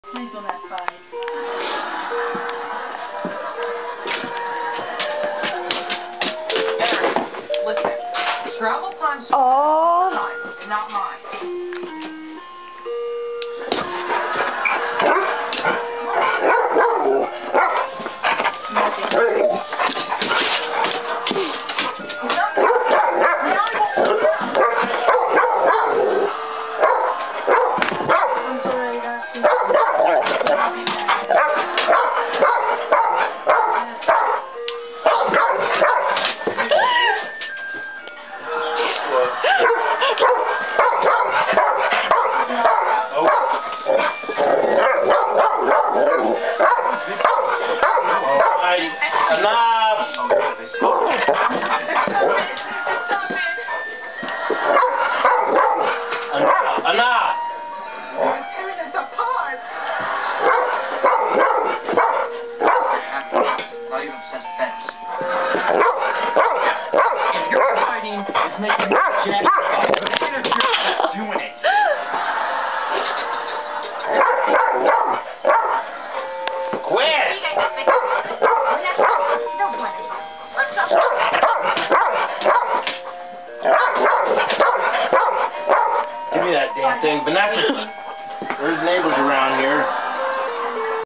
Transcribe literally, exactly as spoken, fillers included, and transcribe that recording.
Please on that side. Eric, listen. Travel time's oh. time, not mine. Enough! You're tearing us apart! Not even self-defense. If your fighting is making me jack, interfere doing it. Quit! Give me that damn thing, Vanessa. There's neighbors around here.